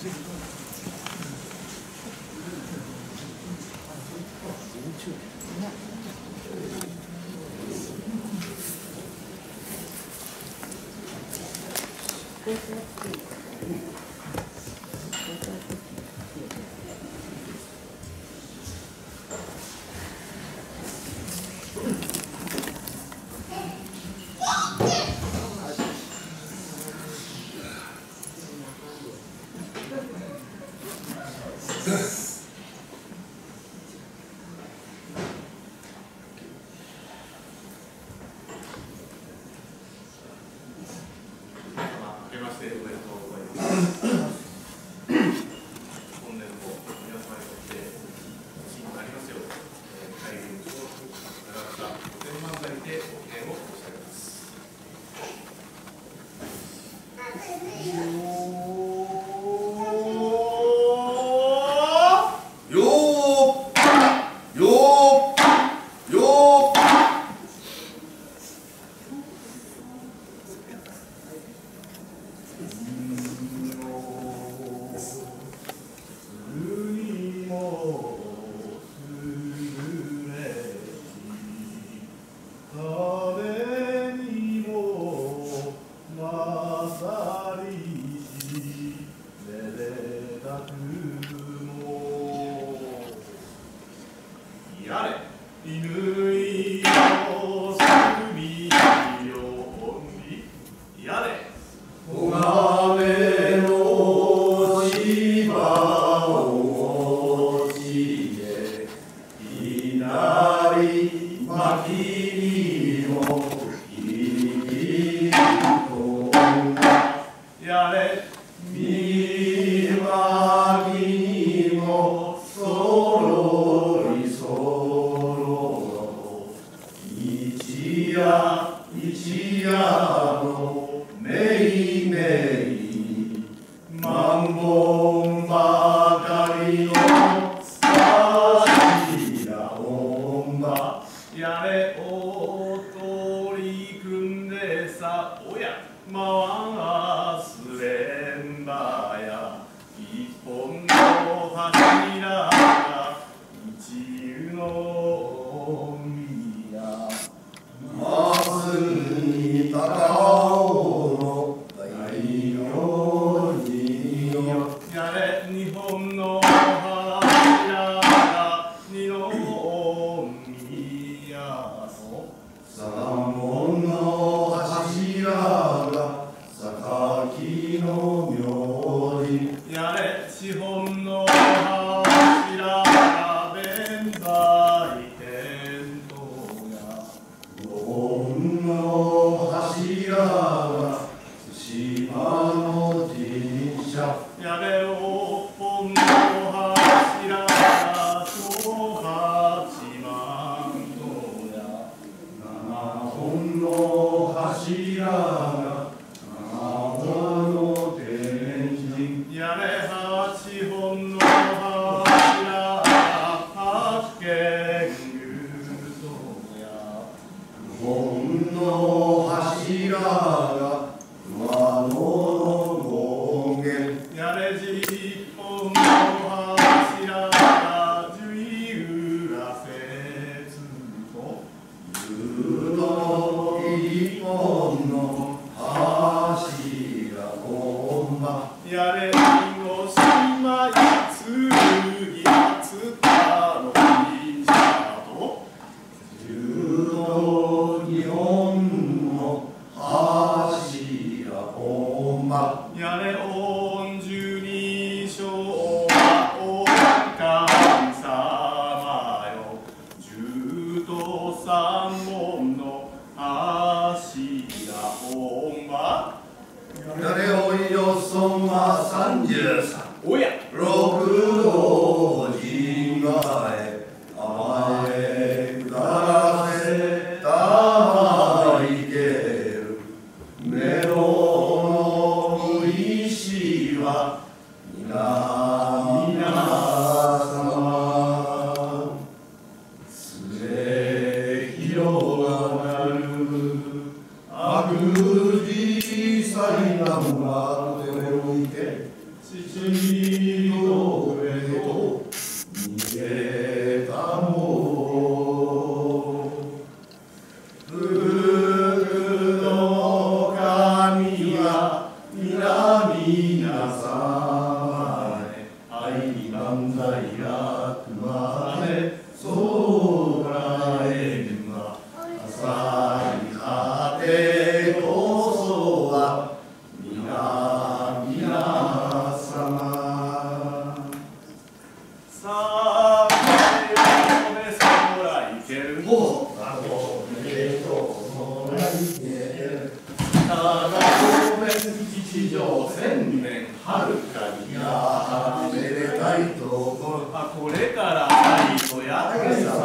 地父の上を逃げたも福の神は皆様へ愛に万歳がくまれ空へは朝に果てこそは皆様さあ空いけるもただごめん吉祥千年遥かにやめでたいとこれから最後や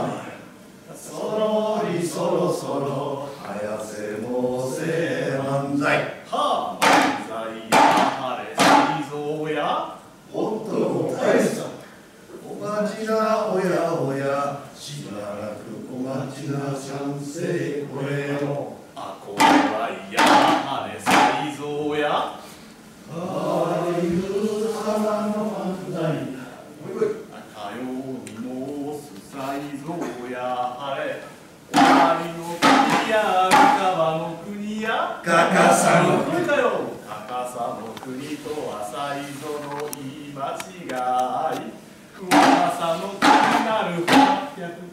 そろりそろそろ綾瀬もせ漫才はあ漫才や晴れ才蔵やほっとの大さお待ちなおやおやしばらくお待ちな三世これもあこれはいや晴れ才蔵やあいう様の漫才かように申す才蔵や晴れ終わりの国や川の国やかかさの国かよかかさの国とは才蔵の言い間違い噂の国なる800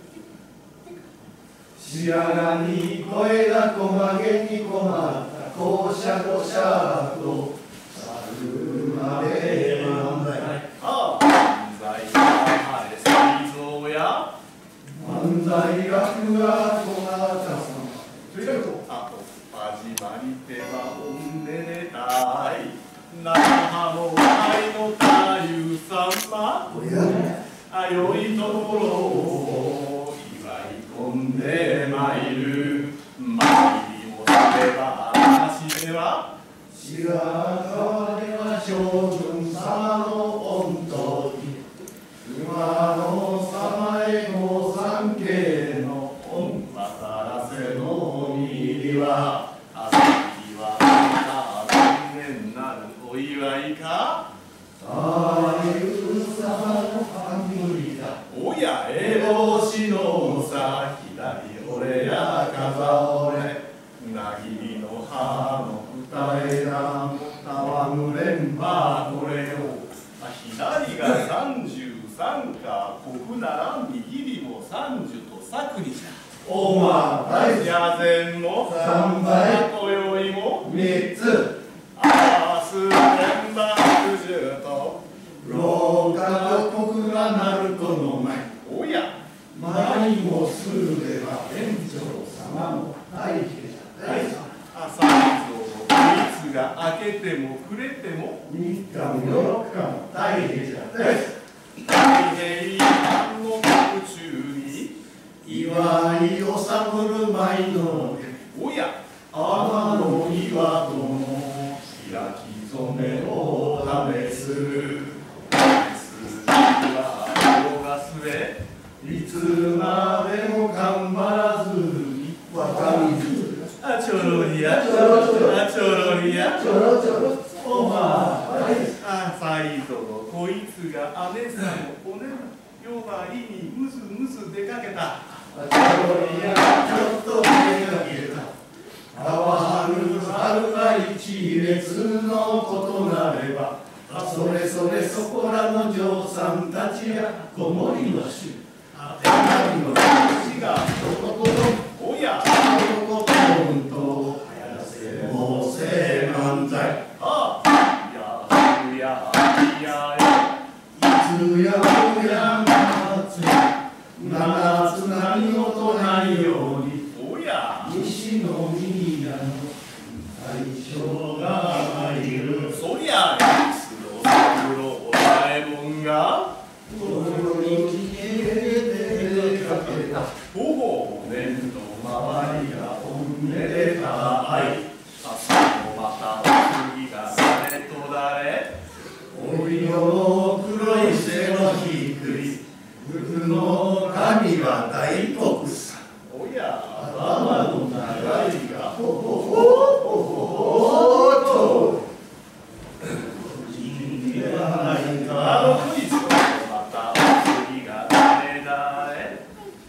白髪に声がこまげに困ったこしゃこしゃと猿まで漫才ああ漫才が晴れ才蔵や漫才学がこなたさまあと始まり手はおんででたい長浜の愛の太夫様あよいところを祝い込んでまいる参りもすれば話では白川では将軍様の御と馬の様へご参詣の御渡らせのみりは朝日はまた残念なるお祝いか太夫様の冠だおや烏帽子のさ左俺や風俺なぎりの葉の二枝もたわむれんばこれを左が33か国なら右にも30と作にじゃおま大社前も3倍今宵も3つ明日連番90と廊下の国がなるこの前おや前もするれば園長様も大平じゃ大さ朝水をこいつが開けてもくれても3日も4日も大平じゃ大さ大平藩の国中に祝いをさぶる舞のおや天の岩戸の開き初めを試すいつまでも頑張らずに若水あちょろりやちょろちょろあちょろりやちょろちょろおまあ最後のこいつが姉さんのおね呼ばわりにむずむず出かけたあちょろりやちょっと出かけた川春春が一列のことなればそれそれそこらの嬢さんたちや子守の衆手紙の口が一言おや一言と早せもせ漫才あやややいつやうや七つ何事ないようにおや西宮の大将が参るそりゃ三郎大右衛門がほぼ年の周りがおめでたい朝もまたお次が誰と誰おいの黒い背の低い服の髪は大黒さおや頭の長いがほほほほほほとクイズまた次が誰だい。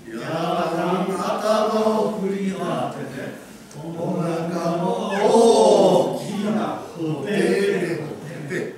頭を振り当ててお腹の大きなほててほてて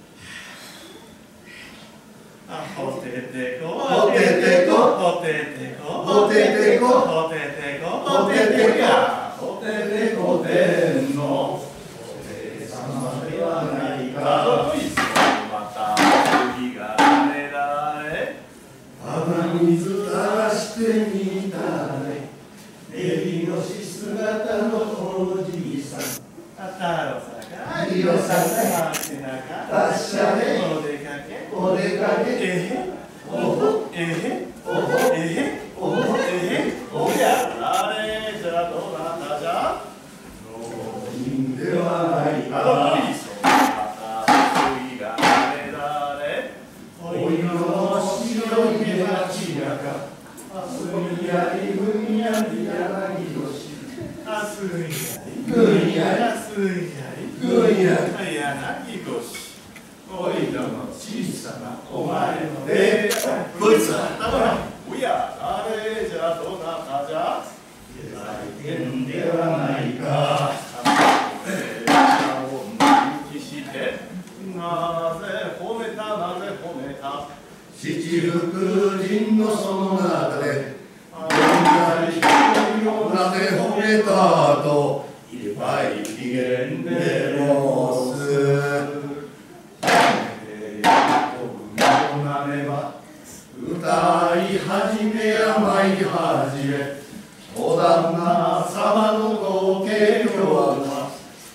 ほててこほててこほててこほててこほててこほててやほててこてんのお姉様ではないか。クイズまた次が誰だい。鼻水垂らしてみたね襟のし姿のおじいさん太郎さんがいろさんが背中達者でお出かけお出かけおほおほおほおや誰じゃどなたじゃ浪人ではないか。また次が誰だれ。お色の白い目がちやかすみやりぐみやり柳のしあすみやりぐみやりすみやりぐみやり柳越しおいらの小さなお前の手こいつはおや誰じゃどなたじゃ大変ではないか。なぜ褒めたなぜ褒めた七福神のその中でなぜ褒めたといっぱい機嫌で申す。歌い始めやまい始めお旦那様のご景況は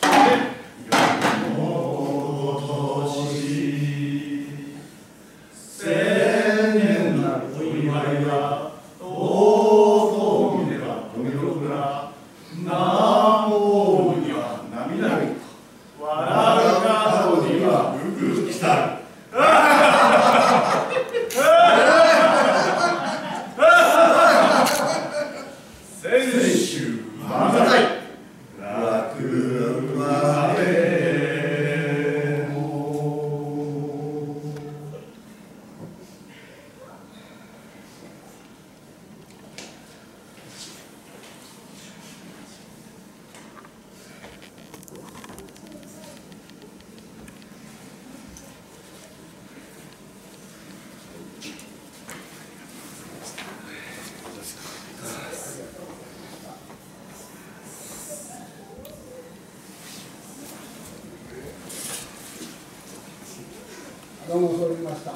千年なるお祝いがとうとみれば富六らなもには涙みと笑う顔にはうくきたる。先週漫才落馬でもどうも揃いました。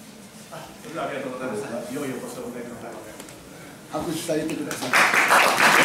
それではありがとうございました。いよいよご紹介ください。 拍手してあげてください。